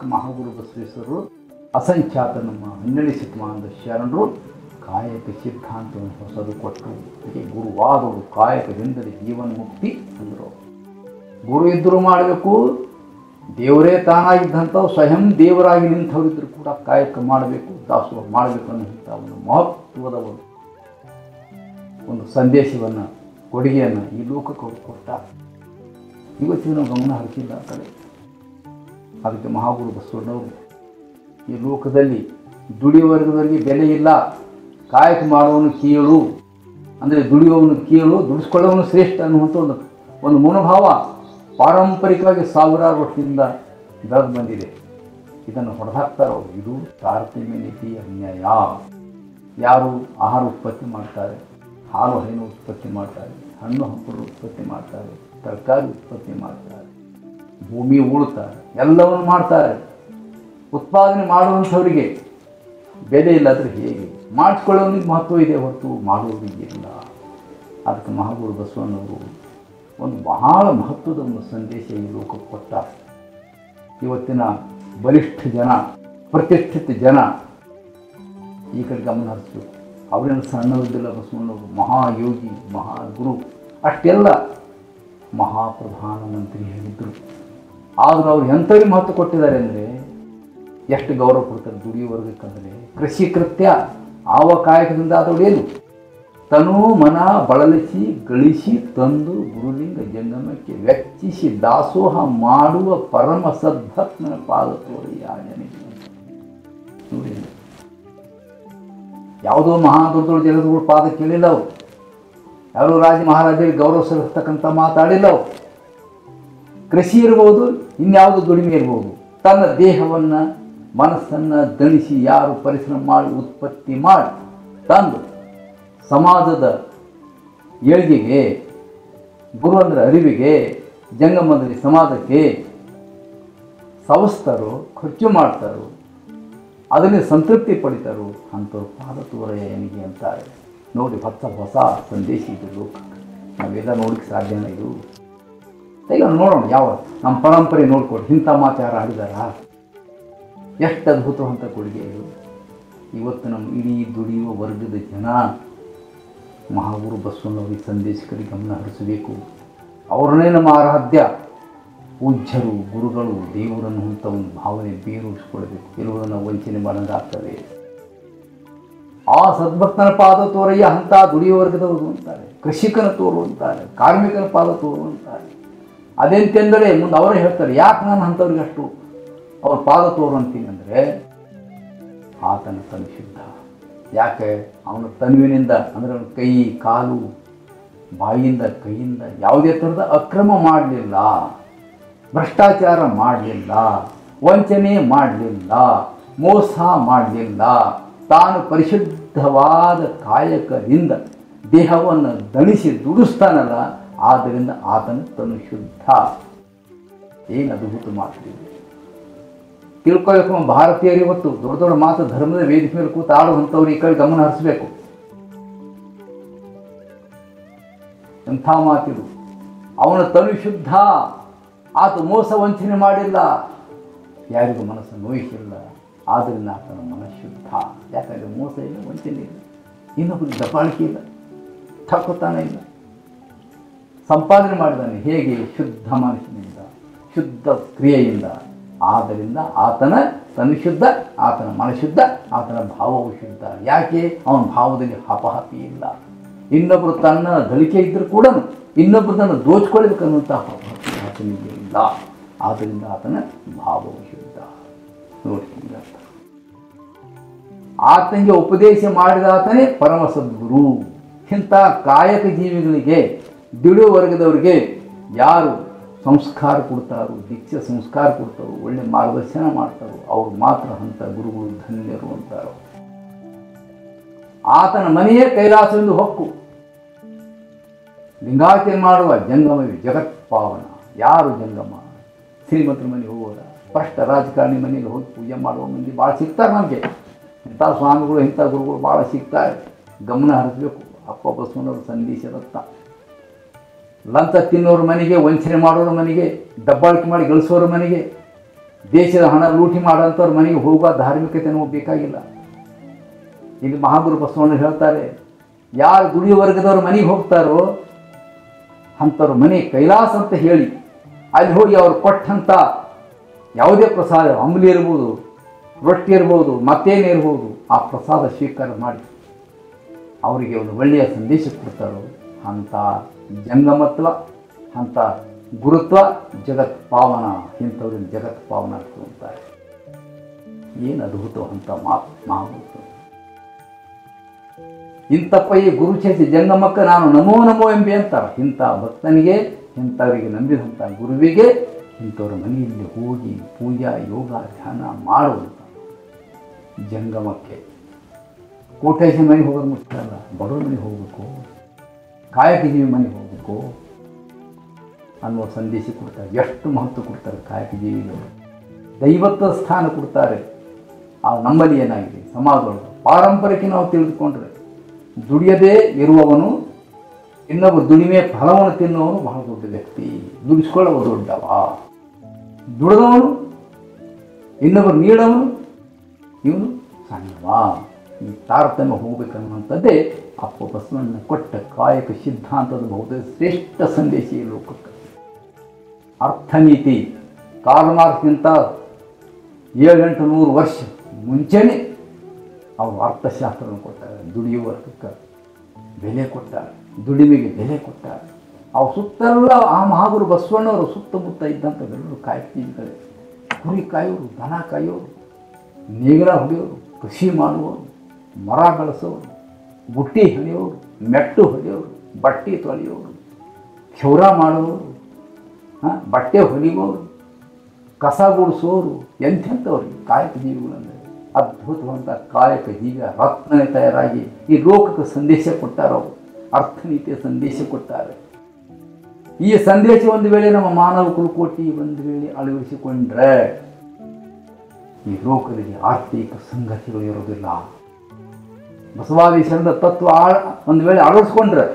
ಅದಕ್ಕೆ ಮಹಾಗುರು ಬಸವೇಶ್ವರರು ಅಸಂಖ್ಯಾತ ನಮ್ಮ 12ನೇ ಶತಮಾನದ ಶರಣರು ಕಾಯಕ ಸಿದ್ಧಾಂತವನ್ನು ಹೊಸದು ಕೊಟ್ಟರು. ಹೀಗೆ ಗುರುವಾದವರು ಕಾಯಕದಿಂದಲೇ ಜೀವನ ಮುಕ್ತಿ ಅಂದರು. ಗುರು ಇದ್ದರೂ ಮಾಡಬೇಕು, ದೇವರೇ ತಾನಾಗಿದ್ದಂಥವು ಸ್ವಯಂ ದೇವರಾಗಿ ನಿಂತವರಿದ್ದರೂ ಕೂಡ ಕಾಯಕ ಮಾಡಬೇಕು, ದಾಸೋಹ ಮಾಡಬೇಕು ಅನ್ನುವಂಥ ಒಂದು ಮಹತ್ವದ ಒಂದು ಸಂದೇಶವನ್ನು ಕೊಡುಗೆಯನ್ನು ಈ ಲೋಕಕ್ಕೆ ಅವರು ಕೊಟ್ಟ. ಇವತ್ತಿನ ನಾವು ಗಮನ ಹರಿಸಿಲ್ಲ ಆ ಕಡೆ. ಅದಕ್ಕೆ ಮಹಾಗುರು ಬಸವಣ್ಣವರು ಈ ಲೋಕದಲ್ಲಿ ದುಡಿಯುವ ವರ್ಗದಲ್ಲಿ ಬೆಲೆ ಇಲ್ಲ, ಕಾಯಕ ಮಾಡುವವನು ಕೀಳು, ಅಂದರೆ ದುಡಿಯುವವನು ಕೀಳು, ದುಡಿಸ್ಕೊಳ್ಳೋವನು ಶ್ರೇಷ್ಠ ಅನ್ನುವಂಥ ಒಂದು ಮನೋಭಾವ ಪಾರಂಪರಿಕವಾಗಿ ಸಾವಿರಾರು ವರ್ಷದಿಂದ ಬೆಳೆದು ಬಂದಿದೆ. ಇದನ್ನು ಹೊಡೆದಾಕ್ತಾರೋ ಇದು ತಾರತಮ್ಯ ನೀತಿ, ಅನ್ಯಾಯ. ಯಾರು ಆಹಾರ ಉತ್ಪತ್ತಿ ಮಾಡ್ತಾರೆ, ಹಾಲು ಹೈನು ಉತ್ಪತ್ತಿ ಮಾಡ್ತಾರೆ, ಹಣ್ಣು ಹಂಪಲು ಉತ್ಪತ್ತಿ ಮಾಡ್ತಾರೆ, ತರಕಾರಿ ಉತ್ಪತ್ತಿ ಮಾಡ್ತಾರೆ, ಭೂಮಿ ಉಳ್ತಾರೆ, ಎಲ್ಲವನ್ನು ಮಾಡ್ತಾರೆ. ಉತ್ಪಾದನೆ ಮಾಡುವಂಥವರಿಗೆ ಬೆಲೆ ಇಲ್ಲಾದರೆ ಹೇಗೆ? ಮಾಡಿಸ್ಕೊಳ್ಳೋನಿಗೆ ಮಹತ್ವ ಇದೆ ಹೊರತು ಮಾಡುವವರಿಗೆ ಇಲ್ಲ. ಅದಕ್ಕೆ ಮಹಾಗುರು ಬಸವಣ್ಣವರು ಒಂದು ಬಹಳ ಮಹತ್ವದ ಒಂದು ಸಂದೇಶ ಈ ಲೋಕಕ್ಕೆ ಕೊಟ್ಟ. ಇವತ್ತಿನ ಬಲಿಷ್ಠ ಜನ, ಪ್ರತಿಷ್ಠಿತ ಜನ ಈ ಕಡೆ ಗಮನ ಹರಿಸಬೇಕು. ಅವರೇನು ಸಣ್ಣವಿದ್ದಿಲ್ಲ. ಬಸವಣ್ಣವರು ಮಹಾಯೋಗಿ, ಮಹಾಗುರು, ಅಷ್ಟೆಲ್ಲ ಮಹಾಪ್ರಧಾನಮಂತ್ರಿ ಹೇಳಿದ್ದರು. ಆದರೂ ಅವ್ರು ಎಂಥವ್ರಿಗೆ ಮಹತ್ವ ಕೊಟ್ಟಿದ್ದಾರೆ ಅಂದರೆ ಎಷ್ಟು ಗೌರವ ಕೊಡ್ತಾರೆ ದುಡಿಯೋ ವರ್ಗಕ್ಕಂದರೆ. ಕೃಷಿ ಕೃತ್ಯ ಆವ ಕಾಯಕದಿಂದ ಆದವಳೇನು ತನು ಮನ ಬಳಲಿಸಿ ಗಳಿಸಿ ತಂದು ಗುರುಲಿಂಗ ಜಂಗಮಕ್ಕೆ ವೆಚ್ಚಿಸಿ ದಾಸೋಹ ಮಾಡುವ ಪರಮ ಸದ್ಭಕ್ತನ ಪಾದ ತೋರಿ ಯಾಜನೆಗೆ. ನೋಡಿ, ಯಾವುದೋ ಮಹಾ ದೊಡ್ಡ ದೊಡ್ಡ ಜನರುಗಳು ಪಾದ ಕೇಳಿಲ್ಲ ಅವರು. ಯಾರೋ ರಾಜ ಮಹಾರಾಜರಿಗೆ ಗೌರವ ಸಲ್ಲಿಸ್ತಕ್ಕಂಥ ಮಾತಾಡಿಲ್ಲ ಅವರು. ಕೃಷಿ ಇರ್ಬೋದು, ಇನ್ಯಾವುದು ದುಡಿಮೆ ಇರ್ಬೋದು, ತನ್ನ ದೇಹವನ್ನು ಮನಸ್ಸನ್ನು ದಣಿಸಿ ಯಾರು ಪರಿಶ್ರಮ ಮಾಡಿ ಉತ್ಪತ್ತಿ ಮಾಡಿ ತಂದು ಸಮಾಜದ ಏಳಿಗೆಗೆ, ಗುರು ಅಂದರೆ ಅರಿವಿಗೆ, ಜಂಗಮದಲ್ಲಿ ಸಮಾಜಕ್ಕೆ ಸವಸ್ತಾರೋ, ಖರ್ಚು ಮಾಡ್ತಾರೋ, ಅದನ್ನೇ ಸಂತೃಪ್ತಿ ಪಡಿತಾರೋ ಅಂಥವ್ರು ಪಾದ ತೋರಯ್ಯ ಏನಿಗೆ ಅಂತಾರೆ. ನೋಡಿ, ಹೊಸ ಸಂದೇಶ ಇದು ಲೋಕಕ್ಕೆ. ನಾವೆಲ್ಲ ನೋಡಲಿಕ್ಕೆ ಸಾಧ್ಯನ ಇದು? ಈಗ ನೋಡೋಣ, ಯಾವ ನಮ್ಮ ಪರಂಪರೆ ನೋಡ್ಕೊಡಿ. ಇಂಥ ಮಾತು ಯಾರು ಆಡಿದಾರ? ಎಷ್ಟು ಅದ್ಭುತವಂತ ಕೊಡುಗೆ ಇದು. ಇವತ್ತು ನಮ್ಮ ಇಡೀ ದುಡಿಯುವ ವರ್ಗದ ಜನ ಮಹಾಗುರು ಬಸವಣ್ಣವರಿಗೆ ಸಂದೇಶಕರಿಗೆ ಗಮನ ಹರಿಸಬೇಕು. ಅವರನ್ನೇ ನಮ್ಮ ಆರಾಧ್ಯ ಪೂಜ್ಯರು, ಗುರುಗಳು, ದೇವರನ್ನು ಅಂತ ಒಂದು ಭಾವನೆ ಬೇರೂರಿಸ್ಕೊಳ್ಬೇಕು. ಇರುವುದನ್ನು ವಂಚನೆ ಮಾಡೋದಾಗ್ತದೆ. ಆ ಸದ್ಭಕ್ತನ ಪಾದ ತೋರಯ್ಯ ಅಂತ ದುಡಿಯುವ ವರ್ಗದವರು ಅಂತಾರೆ, ಕೃಷಿಕನ ತೋರು ಅಂತಾರೆ, ಕಾರ್ಮಿಕನ ಪಾದ ತೋರು ಅಂತಾರೆ. ಅದೆಂತೆಂದರೆ ಮುಂದೆ ಅವರೇ ಹೇಳ್ತಾರೆ, ಯಾಕೆ ನಾನು ಅಂಥವ್ರಿಗೆ ಅಷ್ಟು ಅವ್ರ ಪಾದ ತೋರು ಅಂತೀನಿ ಅಂದರೆ, ಆತನ ತನು ಶುದ್ಧ. ಯಾಕೆ? ಅವನ ತನುವಿನಿಂದ ಅಂದರೆ ಅವನ ಕೈ, ಕಾಲು, ಬಾಯಿಯಿಂದ, ಕೈಯಿಂದ ಯಾವುದೇ ಥರದ ಅಕ್ರಮ ಮಾಡಲಿಲ್ಲ, ಭ್ರಷ್ಟಾಚಾರ ಮಾಡಲಿಲ್ಲ, ವಂಚನೆ ಮಾಡಲಿಲ್ಲ, ಮೋಸ ಮಾಡಲಿಲ್ಲ. ತಾನು ಪರಿಶುದ್ಧವಾದ ಕಾಯಕದಿಂದ ದೇಹವನ್ನು ದಣಿಸಿ ದುಡಿಸ್ತಾನಲ್ಲ, ಆದ್ದರಿಂದ ಆತನ ತನು ಶುದ್ಧ. ಏನು ಅದ್ಭುತ ಮಾಡ್ತೀವಿ ತಿಳ್ಕೊಳ್ಬೇಕು. ಭಾರತೀಯರು ಇವತ್ತು ದೊಡ್ಡ ದೊಡ್ಡ ಮಾತು ಧರ್ಮದ ವೇದಿಕೆ ಮೇಲೆ ಕೂತು ಆಡುವಂಥವ್ರು ಈ ಕಡೆ ಗಮನ ಹರಿಸಬೇಕು. ಎಂಥ ಮಾತಿದು! ಅವನ ತನು ಶುದ್ಧ, ಆತ ಮೋಸ ವಂಚನೆ ಮಾಡಿಲ್ಲ, ಯಾರಿಗೂ ಮನಸ್ಸನ್ನು ನೋಯಿಸಿಲ್ಲ, ಆದ್ದರಿಂದ ಆತನ ಮನಃಶುದ್ಧ. ಯಾಕಂದರೆ ಮೋಸ ಇಲ್ಲ, ವಂಚನೆ ಇಲ್ಲ, ಇನ್ನೊಬ್ಬರಿಗೆ ದಬ್ಬಾಳಿಕೆ ಇಲ್ಲ, ಠಕ್ಕುತ್ತಾನ ಇಲ್ಲ, ಸಂಪಾದನೆ ಮಾಡಿದ್ದಾನೆ. ಹೇಗೆ? ಶುದ್ಧ ಮನಸ್ಸಿನಿಂದ, ಶುದ್ಧ ಕ್ರಿಯೆಯಿಂದ. ಆದ್ದರಿಂದ ಆತನ ತನು ಶುದ್ಧ, ಆತನ ಮನಶುದ್ಧ, ಆತನ ಭಾವವು ಶುದ್ಧ. ಯಾಕೆ? ಅವನ ಭಾವದಲ್ಲಿ ಹಪಹಪಿ ಇಲ್ಲ. ಇನ್ನೊಬ್ಬರು ತನ್ನ ಗಳಿಕೆ ಇದ್ದರೂ ಕೂಡ ಇನ್ನೊಬ್ಬರನ್ನು ದೋಚ್ಕೊಳ್ಬೇಕನ್ನುವಂಥ ಹಪಹಪಿ ಆತನಿಗೆ ಇಲ್ಲ. ಆದ್ದರಿಂದ ಆತನ ಭಾವವು ಶುದ್ಧ. ನೋಡಿ, ಆತನಿಗೆ ಉಪದೇಶ ಮಾಡಿದ ಆತನೇ ಪರಮ ಸದ್ಗುರು. ಇಂಥ ಕಾಯಕ ಜೀವಿಗಳಿಗೆ, ದುಡಿಯುವ ವರ್ಗದವರಿಗೆ ಯಾರು ಸಂಸ್ಕಾರ ಕೊಡ್ತಾರೋ, ದೀಕ್ಷೆ ಸಂಸ್ಕಾರ ಕೊಡ್ತಾರೋ, ಒಳ್ಳೆ ಮಾರ್ಗದರ್ಶನ ಮಾಡ್ತಾರೋ, ಅವ್ರು ಮಾತ್ರ ಅಂಥ ಗುರುಗಳು ಧನ್ಯರು ಅಂತಾರೋ. ಆತನ ಮನೆಯೇ ಕೈಲಾಸವೆಂದು ಹೊಕ್ಕು. ಲಿಂಗಾಯತನೆ ಮಾಡುವ ಜಂಗಮವೇ ಜಗತ್ಪಾವನ. ಯಾರು ಜಂಗಮ? ಶ್ರೀಮಂತರ ಮನೆಗೆ ಹೋಗೋದ, ಭ್ರಷ್ಟ ರಾಜಕಾರಣಿ ಮನೆಯಲ್ಲಿ ಹೋಗಿ ಪೂಜೆ ಮಾಡುವ ಮಂದಿ ಭಾಳ ಸಿಗ್ತಾರೆ ನಮಗೆ. ಇಂಥ ಸ್ವಾಮಿಗಳು, ಇಂಥ ಗುರುಗಳು ಭಾಳ ಸಿಗ್ತಾರೆ. ಗಮನ ಹರಿಸಬೇಕು. ಅಪ್ಪ ಬಸವಣ್ಣವ್ರ ಸಂದೇಶದತ್ತ. ಲಂಚ ತಿನ್ನೋರ ಮನೆಗೆ, ವಂಚನೆ ಮಾಡೋರ ಮನೆಗೆ, ದಬ್ಬಾಳಿಕೆ ಮಾಡಿ ಗಳಿಸೋರ ಮನೆಗೆ ದೇಶದ ಹಣ ಲೂಟಿ ಮಾಡೋಂಥವ್ರ ಮನೆಗೆ ಹೋಗುವ ಧಾರ್ಮಿಕತೆ ನಮಗೆ ಬೇಕಾಗಿಲ್ಲ. ಇಲ್ಲಿ ಮಹಾಗುರು ಬಸವಣ್ಣ ಹೇಳ್ತಾರೆ, ಯಾರು ದುಡಿಯೋ ವರ್ಗದವ್ರ ಮನೆಗೆ ಹೋಗ್ತಾರೋ ಅಂಥವ್ರ ಮನೆ ಕೈಲಾಸ ಅಂತ ಹೇಳಿ ಅಲ್ಲಿ ಹೋಗಿ ಅವ್ರು ಕೊಟ್ಟಂಥ ಯಾವುದೇ ಪ್ರಸಾದ, ಅಂಬಲಿ ಇರ್ಬೋದು, ರೊಟ್ಟಿ ಇರ್ಬೋದು, ಮತ್ತೇನೇ ಇರ್ಬೋದು, ಆ ಪ್ರಸಾದ ಸ್ವೀಕಾರ ಮಾಡಿ ಅವರಿಗೆ ಒಂದು ಒಳ್ಳೆಯ ಸಂದೇಶ ಕೊಡ್ತಾರೋ ಅಂಥ ಜಂಗಮತ್ವ, ಅಂಥ ಗುರುತ್ವ ಜಗತ್ ಪಾವನ, ಇಂಥವ್ರಿಗೆ ಜಗತ್ ಪಾವನ ಅಂತಾರೆ. ಏನು ಅದ್ಭುತವಂತ ಮಾತು ಮಹಾಗುರು. ಇಂಥಪ್ಪ ಈ ಗುರುಚೇಸಿ ಜಂಗಮಕ್ಕ ನಾನು ನಮೋ ನಮೋ ಎಂಬಿ ಅಂತಾರೆ. ಇಂಥ ಭಕ್ತನಿಗೆ, ಇಂಥವರಿಗೆ ನಂಬಿದಂಥ ಗುರುವಿಗೆ ಇಂಥವ್ರ ಮನೆಯಲ್ಲಿ ಹೋಗಿ ಪೂಜಾ ಯೋಗ ಧ್ಯಾನ ಮಾಡುವಂಥ ಜಂಗಮಕ್ಕೆ. ಕೋಟೇಶ ಮನೆಗೆ ಹೋಗೋದು ಮುಖ್ಯ ಅಲ್ಲ, ಬಡವ್ರ ಮನೆಗೆ ಹೋಗಬೇಕು, ಕಾಯಕ ಜೀವಿ ಮನೆಗೆ ಹೋಗಬೇಕು ಅನ್ನುವ ಸಂದೇಶ ಕೊಡ್ತಾರೆ. ಎಷ್ಟು ಮಹತ್ವ ಕೊಡ್ತಾರೆ ಕಾಯಕ ಜೀವಿಗಳು, ದೈವತ್ವ ಸ್ಥಾನ ಕೊಡ್ತಾರೆ. ಆ ನಮ್ಮಲ್ಲಿ ಏನಾಗಿದೆ ಸಮಾಜದೊಳಗೆ ಪಾರಂಪರಿಕ ನಾವು ತಿಳಿದುಕೊಂಡ್ರೆ ದುಡಿಯದೇ ಇರುವವನು ಇನ್ನೊಬ್ಬ ದುಡಿಮೆ ಫಲವನ್ನು ತಿನ್ನುವವನು ಬಹಳ ದೊಡ್ಡ ವ್ಯಕ್ತಿ, ದುಡಿಸ್ಕೊಳ್ಳುವ ದೊಡ್ಡವ. ದುಡಿದವನು ಇನ್ನೊಬ್ಬರು ನೀಡವನು ಇವನು ಸಣ್ಣವ. ಈ ತಾರತಮ್ಯ ಹೋಗ್ಬೇಕನ್ನುವಂಥದ್ದೇ ಅಪ್ಪ ಬಸವಣ್ಣ ಕೊಟ್ಟ ಕಾಯಕ ಸಿದ್ಧಾಂತದ ಬಹುತೇಕ ಶ್ರೇಷ್ಠ ಸಂದೇಶ ಈ ಲೋಕಕ್ಕೆ. ಅರ್ಥನೀತಿ ಕಾರ್ಲ್ ಮಾರ್ಕ್ಸ್ಗಿಂತ 700-800 ವರ್ಷ ಮುಂಚೆನೇ ಅವರು ಅರ್ಥಶಾಸ್ತ್ರವನ್ನು ಕೊಟ್ಟಾರೆ. ದುಡಿಯುವ ವರ್ಗಕ್ಕೆ ಬೆಲೆ ಕೊಟ್ಟಾರೆ, ದುಡಿಮೆಗೆ ಬೆಲೆ ಕೊಟ್ಟಾರೆ. ಅವ್ರ ಸುತ್ತೆಲ್ಲ ಆ ಮಹಾಗುರು ಬಸವಣ್ಣವರು ಸುತ್ತಮುತ್ತ ಇದ್ದಂಥವೆಲ್ಲರೂ ಕಾಯ್ತೀವಿಗಳೇ. ಕುರಿ ಕಾಯೋರು, ದನ ಕಾಯೋರು, ನೇಗಿಲ ಹೊಡೆಯೋರು, ಕೃಷಿ ಮಾಡುವವರು, ಮರ ಬೆಳೆಸೋರು, ಬುಟ್ಟಿ ಹೊಡೆಯೋರು, ಮೆಟ್ಟು ಹೊಡೆಯೋರು, ಬಟ್ಟೆ ತೊಳೆಯೋರು, ಕ್ಷೌರ ಮಾಡುವವರು, ಬಟ್ಟೆ ಹೊಲಿಯೋರು, ಕಸ ಗುಡಿಸೋರು, ಎಂಥೆಂಥವ್ರಿಗೆ ಕಾಯಕ ಜೀವಿಗಳಂದರೆ ಅದ್ಭುತವಂತ ಕಾಯಕ ಜೀವ ರತ್ನ ತಯಾರಾಗಿ ಈ ಲೋಕಕ್ಕೆ ಸಂದೇಶ ಕೊಟ್ಟಾರೋ, ಅರ್ಥನೀತಿಯ ಸಂದೇಶ ಕೊಟ್ಟಾರೆ. ಈ ಸಂದೇಶ ಒಂದು ವೇಳೆ ನಮ್ಮ ಮಾನವ ಕುಲಕೋಟಿ ಒಂದು ವೇಳೆ ಅಳವಡಿಸಿಕೊಂಡ್ರೆ ಈ ಲೋಕದಲ್ಲಿ ಆರ್ಥಿಕ ಸಂಗತಿಗಳು ಇರೋದಿಲ್ಲ. ಬಸವಾದೀಶರದ ತತ್ವ ಒಂದು ವೇಳೆ ಅಳವಡಿಸ್ಕೊಂಡ್ರೆ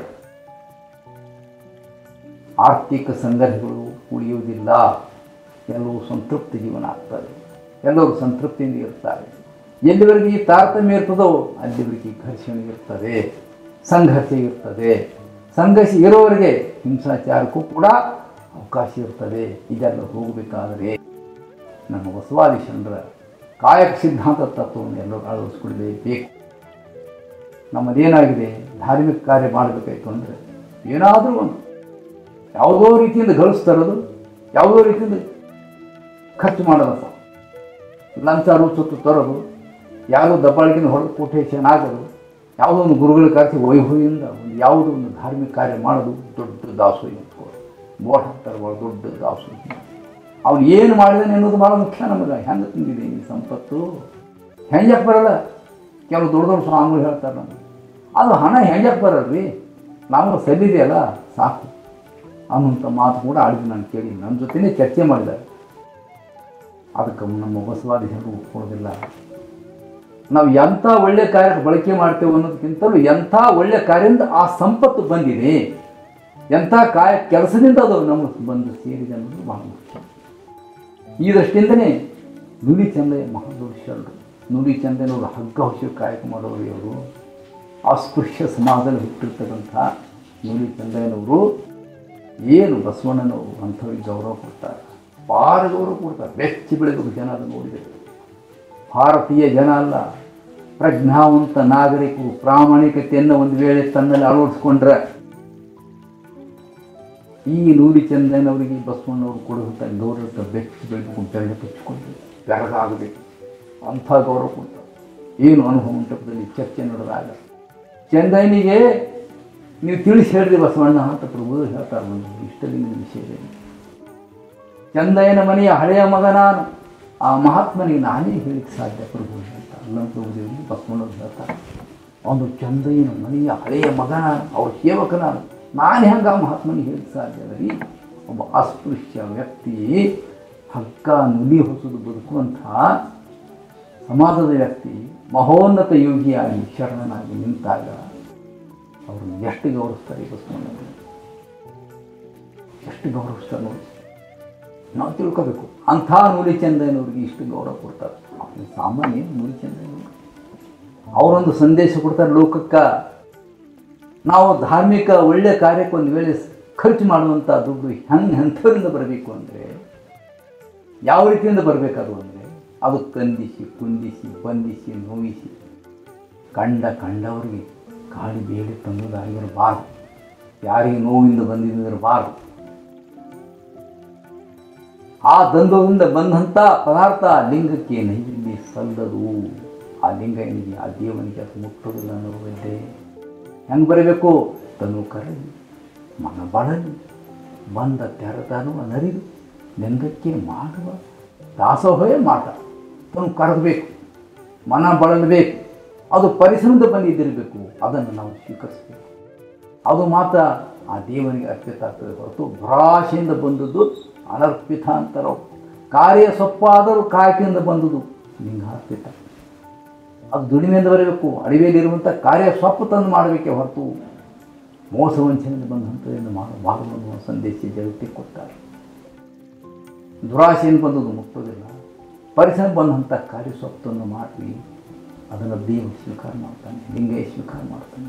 ಆರ್ಥಿಕ ಸಂಗತಿಗಳು ಉಳಿಯುವುದಿಲ್ಲ. ಎಲ್ಲವೂ ಸಂತೃಪ್ತಿ ಜೀವನ ಆಗ್ತದೆ, ಎಲ್ಲರೂ ಸಂತೃಪ್ತಿಯಿಂದ ಇರ್ತಾರೆ. ಎಲ್ಲಿವರೆಗೆ ಈ ತಾರತಮ್ಯ ಇರ್ತದೋ ಅಲ್ಲಿವರೆಗೆ ಘರ್ಷಣೆ ಇರ್ತದೆ, ಸಂಘರ್ಷ ಇರ್ತದೆ. ಸಂಘರ್ಷ ಇರೋವರೆಗೆ ಹಿಂಸಾಚಾರಕ್ಕೂ ಕೂಡ ಅವಕಾಶ ಇರ್ತದೆ. ಇದೆಲ್ಲ ಹೋಗಬೇಕಾದರೆ ನಮ್ಮ ಬಸವಾದೀಶರ ಕಾಯಕ ಸಿದ್ಧಾಂತ ತತ್ವವನ್ನು ಎಲ್ಲರೂ ಅಳವಡಿಸ್ಕೊಳ್ಬೇಕು. ನಮ್ಮದೇನಾಗಿದೆ, ಧಾರ್ಮಿಕ ಕಾರ್ಯ ಮಾಡಬೇಕಾಯ್ತು ಅಂದರೆ ಏನಾದರೂ ಒಂದು ಯಾವುದೋ ರೀತಿಯಿಂದ ಗಳಿಸ್ತಾರದು, ಯಾವುದೋ ರೀತಿಯಿಂದ ಖರ್ಚು ಮಾಡೋದು, ಲಂಚ ರುಚತ್ತು ತರೋದು, ಯಾವುದೋ ದಬ್ಬಾಳಿಕೆಯಿಂದ ಹೊಡೆದು ಕೋಟೇಶನ್ ಆಗೋದು, ಯಾವುದೋ ಒಂದು ಗುರುಗಳ ಕರೆಸಿ ವೈಭವಿಯಿಂದ ಒಂದು ಯಾವುದೋ ಒಂದು ಧಾರ್ಮಿಕ ಕಾರ್ಯ ಮಾಡೋದು, ದೊಡ್ಡ ದಾಸೋಹಿ ಅಂತ್ಕೊಳ್ಳೋದು. ಬೋರ್ಡ್ ಹಾಕ್ತಾರೆ ಭಾಳ ದೊಡ್ಡ ದಾಸೋಹಿ. ಅವನು ಏನು ಮಾಡಿದಾನೆ ಅನ್ನೋದು ಭಾಳ ಮುಖ್ಯ. ನಮಗೆ ಹೆಂಗೆ ತಿಂದಿದೆ ಈ ಸಂಪತ್ತು, ಹೆಂಜಕ್ಕೆ ಬರಲ್ಲ. ಕೆಲವು ದೊಡ್ಡ ದೊಡ್ಡ ಸ್ವಾಮಿಗಳು ಹೇಳ್ತಾರೆ ನಮಗೆ, ಅದು ಹಣ ಹೆಂಜಕ್ಕೆ ಬರಲ್ರಿ, ನಾವು ಸಲ್ಲಿದೆಯಲ್ಲ ಸಾಕು ಅನ್ನುವಂಥ ಮಾತು ಕೂಡ ಆಡಿದ್ದು ನಾನು ಕೇಳಿ ನನ್ನ ಜೊತೆನೇ ಚರ್ಚೆ ಮಾಡಿದ್ದಾರೆ. ಅದಕ್ಕೆ ನಮ್ಮ ಬಸವಾದೀಶರು ಒಪ್ಕೊಳ್ಳೋದಿಲ್ಲ. ನಾವು ಎಂಥ ಒಳ್ಳೆಯ ಕಾರ್ಯಕ್ಕೆ ಬಳಕೆ ಮಾಡ್ತೇವೆ ಅನ್ನೋದಕ್ಕಿಂತಲೂ ಎಂಥ ಒಳ್ಳೆಯ ಕಾರ್ಯದಿಂದ ಆ ಸಂಪತ್ತು ಬಂದಿದೆ, ಎಂಥ ಕೆಲಸದಿಂದ ಅದು ನಮ್ಮ ಬಂದು ಸೇರಿದೆ ಅನ್ನೋದು ಬಹಳ ಮುಖ್ಯ. ಈ ದೃಷ್ಟಿಯಿಂದನೇ ನುಡಿ ಚಂದಯ್ಯ ಮಹಾದೊಡ್ಡ ಶರಣರು, ನುಡಿ ಚಂದಯ್ಯನವರು ಹಗ್ಗ ಹೊಸ ಕಾಯಕ ಮಾಡೋರು. ಇವರು ಅಸ್ಪೃಶ್ಯ ಸಮಾಜದಲ್ಲಿ ಹುಟ್ಟಿರ್ತಕ್ಕಂಥ ನುಡಿ ಚಂದಯ್ಯನವರು ಏನು ಬಸವಣ್ಣನವರು ಅಂಥವ್ರಿಗೆ ಗೌರವ ಕೊಡ್ತಾರೆ, ಭಾಳ ಗೌರವ ಕೊಡ್ತಾರೆ. ಬೆಚ್ಚಿ ಬೆಳೆದ ಜನ ಅದು ನೋಡಿದೆ. ಭಾರತೀಯ ಜನ ಅಲ್ಲ, ಪ್ರಜ್ಞಾವಂತ ನಾಗರಿಕರು ಪ್ರಾಮಾಣಿಕತೆಯನ್ನು ಒಂದು ವೇಳೆ ತನ್ನಲ್ಲಿ ಅಳವಡಿಸ್ಕೊಂಡ್ರೆ ಈ ನುಡಿ ಚಂದಯ್ಯನವರಿಗೆ ಬಸವಣ್ಣವರು ಕೊಡುವಂಥ ಗೌರವ ಬೆಚ್ಚಿ ಬೆಳೆದುಕೊಂಡು ಬೆರಳು ಕಚ್ಚಿಕೊಂಡು ಬೆರಗಾಗಬೇಕು ಅಂಥ ಗೌರವ ಕೊಡ್ತಾರೆ. ಏನು ಅನುಭವ ಮಂಟಪದಲ್ಲಿ ಚರ್ಚೆ ನಡೆದಾಗ ಚಂದಯ್ಯನಿಗೆ ನೀವು ತಿಳಿಸಿ ಹೇಳಿರಿ ಬಸವಣ್ಣ ಅಂತ ಪ್ರಭು ಹೇಳ್ತಾರೆ. ಒಂದು ಇಷ್ಟದಿಂದ ವಿಷಯದಲ್ಲಿ ಚಂದಯ್ಯನ ಮನೆಯ ಹಳೆಯ ಮಗ ನಾನು, ಆ ಮಹಾತ್ಮನಿಗೆ ನಾನೇ ಹೇಳಿಕ್ಕೆ ಸಾಧ್ಯ ಪ್ರಭು ಅಂತ ಅಲ್ಲಂ ಪ್ರಭುದೇವರಿಗೆ ಬಸವಣ್ಣವ್ರು ಹೇಳ್ತಾರೆ. ಅವನು ಚಂದಯ್ಯನ ಮನೆಯ ಹಳೆಯ ಮಗ ನಾನು, ಅವ್ರ ಸೇವಕ ನಾನು ಹೆಂಗೆ ಆ ಮಹಾತ್ಮನಿಗೆ ಹೇಳಿಕ್ಕೆ ಸಾಧ್ಯ ಅದ ರೀ? ಒಬ್ಬ ಅಸ್ಪೃಶ್ಯ ವ್ಯಕ್ತಿ ಹಗ್ಗ ನುಡಿ ಹೊಸದು ಬದುಕುವಂಥ ಸಮಾಜದ ವ್ಯಕ್ತಿ ಮಹೋನ್ನತ ಯೋಗಿಯಾಗಿ ಶರಣನಾಗಿ ನಿಂತಾಗ ಅವ್ರನ್ನ ಎಷ್ಟು ಗೌರವಿಸ್ತಾರೆ ಬಸವಣ್ಣವರು, ಎಷ್ಟು ಗೌರವಿಸ್ತಾರೆ ನೋಡಿ. ನಾವು ತಿಳ್ಕೋಬೇಕು. ಅಂಥ ನೂಲಿ ಚಂದನವ್ರಿಗೆ ಇಷ್ಟು ಗೌರವ ಕೊಡ್ತಾರೆ. ಸಾಮಾನ್ಯ ನೂಲಿ ಚಂದನವ್ರು ಅವರೊಂದು ಸಂದೇಶ ಕೊಡ್ತಾರೆ ಲೋಕಕ್ಕೆ. ನಾವು ಧಾರ್ಮಿಕ ಒಳ್ಳೆಯ ಕಾರ್ಯಕ್ಕೆ ಒಂದು ವೇಳೆ ಖರ್ಚು ಮಾಡುವಂಥ ದುಡ್ಡು ಎಂಥವರಿಂದ ಬರಬೇಕು ಅಂದರೆ, ಯಾವ ರೀತಿಯಿಂದ ಬರಬೇಕದು ಅಂದರೆ, ಅದು ಕಂದಿಸಿ ಕುಂದಿಸಿ ಬಂಧಿಸಿ ನೋಯಿಸಿ ಕಂಡವರಿಗೆ ಕಾಳಿ ಬೇಡಿ ತಂದುದಾಗಿರಬಾರ್ದು, ಯಾರಿಗೆ ನೋವಿಂದ ಬಂದಿರಬಾರ್ದು. ಆ ದಂಧದಿಂದ ಬಂದಂಥ ಪದಾರ್ಥ ಲಿಂಗಕ್ಕೆ ನೈವೇದ್ಯ ಸಲ್ಲದು. ಆ ಲಿಂಗ ಏನಿದೆ ಆ ದೇವನಿಗೆ ಅದು ಮುಟ್ಟೋದಿಲ್ಲ ಅನ್ನೋದಿದೆ. ಹೆಂಗೆ ಬರಬೇಕು? ತನು ಕರಲಿ ಮನ ಬಳಲಿ ಬಂದ ತೆರತನು ನರಿದು ಲಿಂಗಕ್ಕೆ ಮಾಡುವ ದಾಸೋಹವೇ ಮಾಟ. ತನು ಕರೆದಬೇಕು, ಮನ ಬಳಲಬೇಕು, ಅದು ಪರಿಸರದಿಂದ ಬಂದಿದ್ದಿರಬೇಕು. ಅದನ್ನು ನಾವು ಸ್ವೀಕರಿಸಬೇಕು. ಅದು ಮಾತ್ರ ಆ ದೇವನಿಗೆ ಅರ್ಪಿತ ಆಗ್ತದೆ ಹೊರತು ಭರಾಶೆಯಿಂದ ಬಂದದ್ದು ಅನರ್ಪಿತ ಅಂತಾರೋ. ಕಾರ್ಯ ಸೊಪ್ಪಾದರೂ ಕಾಯಕದಿಂದ ಬಂದದ್ದು ಲಿಂಗಾರ್ಪಿತ. ಅದು ದುಡಿಮೆಯಿಂದ ಬರಬೇಕು. ಅಡವಿಯಲ್ಲಿರುವಂಥ ಕಾರ್ಯ ಸೊಪ್ಪು ತಂದು ಮಾಡಬೇಕೇ ಹೊರತು ಮೋಸ ವಂಚನೆಯಿಂದ ಬಂದಂಥದಿಂದ ಮಾಡಬಾರದು ಅನ್ನುವ ಸಂದೇಶ ಜಗತ್ತಿಗೆ ಕೊಡ್ತಾರೆ. ದುರಾಶೆಯಿಂದ ಬಂದದ್ದು ಮುಟ್ಟೋದಿಲ್ಲ. ಪರಿಸರ ಬಂದಂಥ ಕಾರ್ಯ ಸೊಪ್ಪನ್ನು ಮಾಡಿ ಅದನ್ನು ದೇವ ಸ್ವೀಕಾರ ಮಾಡ್ತಾನೆ, ಲಿಂಗೇ ಸ್ವೀಕಾರ ಮಾಡ್ತಾನೆ.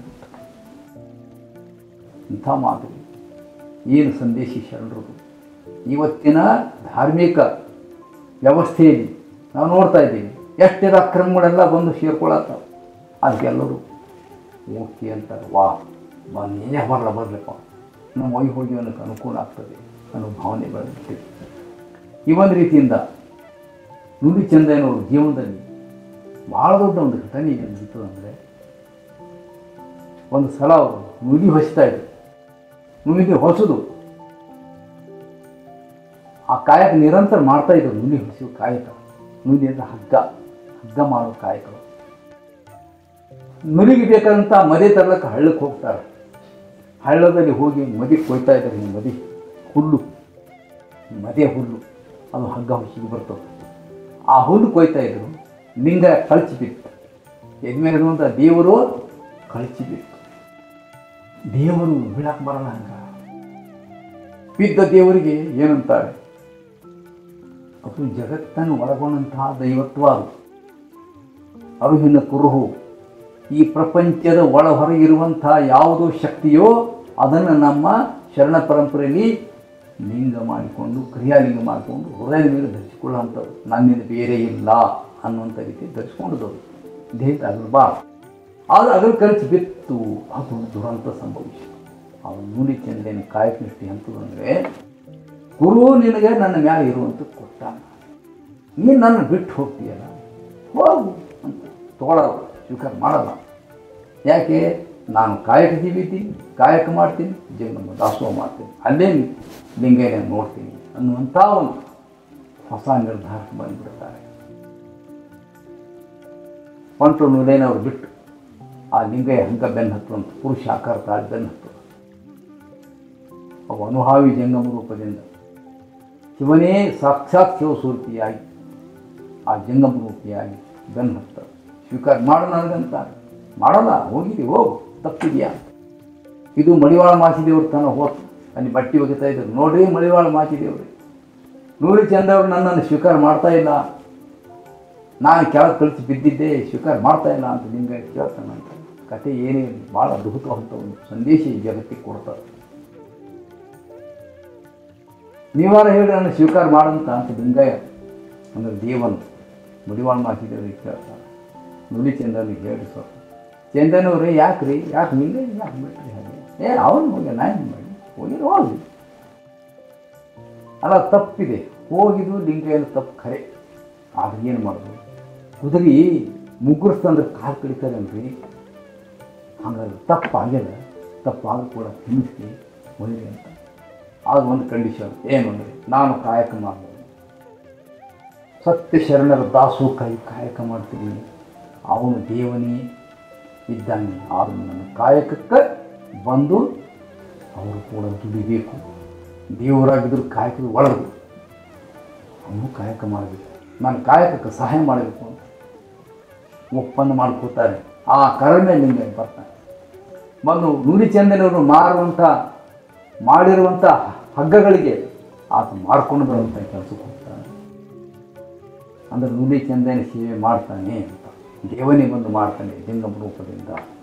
ಇಂಥ ಮಾದರಿ ಏನು ಸಂದೇಶ ಶರಣರದು ಇವತ್ತಿನ ಧಾರ್ಮಿಕ ವ್ಯವಸ್ಥೆಯಲ್ಲಿ ನಾವು ನೋಡ್ತಾ ಇದ್ದೀವಿ. ಎಷ್ಟಿರೋ ಅಕ್ರಮಗಳೆಲ್ಲ ಬಂದು ಸೇರ್ಕೊಳತ್ತವೆ. ಅದಕ್ಕೆಲ್ಲರೂ ಓಕೆ ಅಂತಾರೆ, ವಾ ಬಂದು ಏನೇ ಬರಲಪ್ಪ ನಮ್ಮ ಹೋಗಿ ಅನ್ನೋಕ್ಕೆ ಅನುಕೂಲ ಆಗ್ತದೆ ಅನ್ನೋ ಭಾವನೆ ಬೆಳೆದಿದೆ. ಈ ಒಂದು ರೀತಿಯಿಂದ ನುಡಿ ಚಂದನವರು ಜೀವನದಲ್ಲಿ ಭಾಳ ದೊಡ್ಡ ಒಂದು ಘಟನೆ ಏನಿತ್ತು ಅಂದರೆ, ಒಂದು ಸಲ ಅವರು ನುಡಿ ಹೊಸ್ತಾ ಇದ್ರು. ನುಡಿ ಹೊಸದು ಆ ಕಾಯಕ ನಿರಂತರ ಮಾಡ್ತಾಯಿದ್ರು. ನುಡಿ ಹೊಸು ಕಾಯಕ, ನುಡಿ ಅಂದರೆ ಹಗ್ಗ ಮಾಡೋ ಕಾಯಕರು. ನುಡಿಗೆ ಬೇಕಾದಂಥ ಮದೆ ತರಲಿಕ್ಕೆ ಹಳ್ಳಕ್ಕೆ ಹೋಗ್ತಾರೆ. ಹಳ್ಳದಲ್ಲಿ ಹೋಗಿ ಮದಿ ಕೊಯ್ತಾ ಇದ್ದಾರೆ. ಮದಿ ಹುಲ್ಲು, ಮದೆ ಹುಲ್ಲು, ಅದು ಹಗ್ಗ ಹೊಸಿಗೆ ಬರ್ತವೆ. ಆ ಹುಲ್ಲು ಕೊಯ್ತಾ ಇದ್ರು. ಲಿಂಗ ಕಳಚಿ ಬಿತ್ತು. ಎದ್ಮೇಲೆ ಇರುವಂಥ ದೇವರು ಕಳಚಿ ಬಿತ್ತು. ದೇವರು ಬೀಳಕ್ಕೆ ಬರಲ್ಲ. ಹಂಗ ಬಿದ್ದ ದೇವರಿಗೆ ಏನಂತಾರೆ? ಅದು ಜಗತ್ತನ್ನು ಒಳಗೊಂಡಂತಹ ದೈವತ್ವ. ಅದು ಅರುಹಿನ ಕುರುಹು. ಈ ಪ್ರಪಂಚದ ಒಳ ಹೊರಗಿರುವಂಥ ಯಾವುದೋ ಶಕ್ತಿಯೋ ಅದನ್ನು ನಮ್ಮ ಶರಣ ಪರಂಪರೆಯಲ್ಲಿ ಲಿಂಗ ಮಾಡಿಕೊಂಡು, ಕ್ರಿಯಾಲಿಂಗ ಮಾಡಿಕೊಂಡು ಹೃದಯದ ಮೇಲೆ ಧರಿಸಿಕೊಳ್ಳುವಂಥದ್ದು. ನನ್ನಿಂದ ಬೇರೆ ಇಲ್ಲ ಅನ್ನುವಂಥ ರೀತಿ ಧರಿಸ್ಕೊಂಡದವರು ದೇಹಕ್ಕೆ ಆಗಬಾರ್ದು. ಆದರೆ ಅದರ ಖರ್ಚು ಬಿತ್ತು. ಅದು ದುರಂತ ಸಂಭವಿಸಿತು. ಅವನು ನುಡಿ ಚಂದನ ಕಾಯಕ ನಿಷ್ಠೆ ಅಂತಂದರೆ, ಗುರು ನಿನಗೆ ನನ್ನ ಮ್ಯಾಲೆ ಇರುವಂಥ ಕೊಟ್ಟ, ನೀನು ನನ್ನ ಬಿಟ್ಟು ಹೋಗ್ತೀಯಲ್ಲ, ಹೋಗು ಅಂತ ತೊಗೊಳ್ಳೋದು, ಸ್ವೀಕಾರ ಮಾಡಲ್ಲ. ಯಾಕೆ? ನಾನು ಕಾಯಕ ಜೀವಿತೀನಿ, ಕಾಯಕ ಮಾಡ್ತೀನಿ, ಜೀವನ ದಾಸೋಹ ಮಾಡ್ತೀನಿ, ಅಲ್ಲೇ ಲಿಂಗನ ನೋಡ್ತೀನಿ ಅನ್ನುವಂಥ ಒಂದು ಹೊಸ ನಿರ್ಧಾರಕ್ಕೆ ಬಂದುಬಿಡ್ತಾರೆ. ಹೊಂಟು ನುಲೇನವ್ರು ಬಿಟ್ಟು ಆ ಲಿಂಗಯ್ಯ ಹಂಗ ಬೆನ್ನು ಹತ್ತುವಂಥ ಪುರುಷ ಆಕಾರ ತಾಳಿ ಬೆನ್ನು ಹತ್ತು. ಅವು ಅನುಭಾವಿ ಜಂಗಮ ರೂಪದಿಂದ ಶಿವನೇ ಸಾಕ್ಷಾತ್ ಶಿವಸೂರ್ತಿಯಾಗಿ ಆ ಜಂಗಮ ರೂಪಿಯಾಗಿ ಬೆನ್ನು ಹತ್ತಾರೆ. ಸ್ವೀಕಾರ ಮಾಡು ನನಗಂತಾರೆ. ಮಾಡಲ್ಲ. ಹೋಗಿದ್ದೀವಿ, ಹೋಗು, ತಪ್ಪಿದೆಯಾ? ಇದು ಮಡಿವಾಳ ಮಾಚಿದೇವ್ರ ತನ ಹೋತು. ಅಲ್ಲಿ ಬಟ್ಟೆ ಒಗಿತಾ ಇದ್ರು. ನೋಡ್ರಿ ಮಡಿವಾಳ ಮಾಚಿದೇವ್ರಿ, ನೂರಿ ಚಂದವ್ರು ನನ್ನನ್ನು ಸ್ವೀಕಾರ ಮಾಡ್ತಾ ಇಲ್ಲ, ನಾನು ಕೆಳಗೆ ಕಳಿಸಿ ಬಿದ್ದಿದ್ದೆ, ಸ್ವೀಕಾರ ಮಾಡ್ತಾ ಇಲ್ಲ ಅಂತ ಲಿಂಗ ಕೇಳ್ತಾನಂತ. ಕತೆ ಏನೇ ಭಾಳ ಅದ್ಭುತವಾದಂಥ ಒಂದು ಸಂದೇಶ ಈ ಜಗತ್ತಿಗೆ ಕೊಡ್ತಾರೆ. ನೀವಾರ ಹೇಳಿ ನನ್ನ ಸ್ವೀಕಾರ ಮಾಡಂತ ಅಂತ ಲಿಂಗಯ್ಯ ಅಂದರೆ ದೇವನು ಮಡಿವಾಳ ಮಾಚಿದೇವ್ರಿಗೆ ಕೇಳ್ತಾರೆ. ನುಲಿ ಚಂದನಿಗೆ ಹೇಳಿ ಸ್ವಲ್ಪ, ಚಂದನವ್ರಿ ಯಾಕ್ರಿ, ಯಾಕೆ ಲಿಂಗ ಯಾಕೆ ಬಿಟ್ರಿ ಹಾಗೆ? ಅವನು ಹೋಗಿ ನಾನು ಮಾಡಿ ಹೋಗಿ ಅಲ್ಲ, ತಪ್ಪಿದೆ. ಹೋಗಿದ್ದು ಲಿಂಗಯ್ಯನ ತಪ್ಪು ಖರೆ. ಆದ್ರೆ ಏನು ಮಾಡೋದು? ಕುದುರೆ ಮುಗ್ಗರಿಸ್ತಂದ್ರೆ ಕಾಲು ಕಡಿತಾರಲ್ರಿ, ಹಂಗಾದ್ರೆ ತಪ್ಪಾಗ್ಯದ. ತಪ್ಪಾದ್ರೂ ಕೂಡ ಹಿಂಸಿ ಒಳ್ಳೆ ಅಂತ. ಅದು ಒಂದು ಕಂಡೀಷನ್ ಏನು ಅಂದರೆ, ನಾನು ಕಾಯಕ ಮಾಡ್ಬೋದು, ಸತ್ಯ ಶರಣರ ದಾಸು ಕಾಯಕ ಮಾಡ್ತೀನಿ. ಅವನು ದೇವನೇ ಇದ್ದಾನೆ. ಆದರೂ ನನ್ನ ಕಾಯಕಕ್ಕೆ ಬಂದು ಅವರು ಕೂಡ ದುಡಿಬೇಕು. ದೇವರಾಗಿದ್ದರೂ ಕಾಯಕದ ಒಳಗು ಅವನು ಕಾಯಕ ಮಾಡಬೇಕು, ನಾನು ಕಾಯಕಕ್ಕೆ ಸಹಾಯ ಮಾಡಬೇಕು ಅಂತ ಒಪ್ಪಂದ ಮಾಡ್ಕೋತಾರೆ. ಆ ಕರಮೆ ಲಿಂಗ ಬರ್ತಾನೆ. ಬಂದು ನುಡಿ ಚಂದನವರು ಮಾಡಿರುವಂಥ ಹಗ್ಗಗಳಿಗೆ ಆತ ಮಾಡ್ಕೊಂಡು ಬರುವಂಥ ಕೆಲಸಕ್ಕೆ ಹೋಗ್ತಾನೆ. ಅಂದರೆ ನುಡಿ ಚಂದನ ಸೇವೆ ಮಾಡ್ತಾನೆ ಅಂತ ದೇವನೇ ಬಂದು ಮಾಡ್ತಾನೆ ಜಂಗಮ ರೂಪದಿಂದ.